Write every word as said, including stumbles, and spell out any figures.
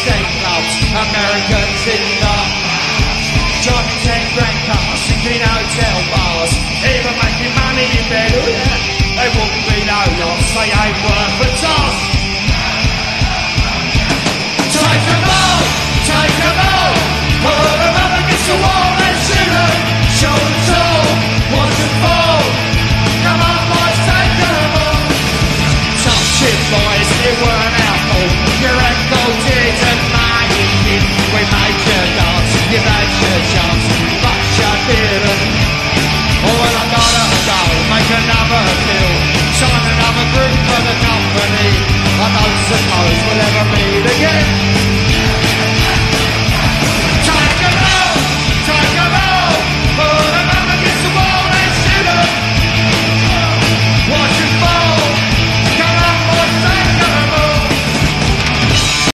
sixteen clubs, Americans in the driving ten grand cars, singing hotel bars, even making money in bed. Oh yeah, they wouldn't be no loss, they ain't worth a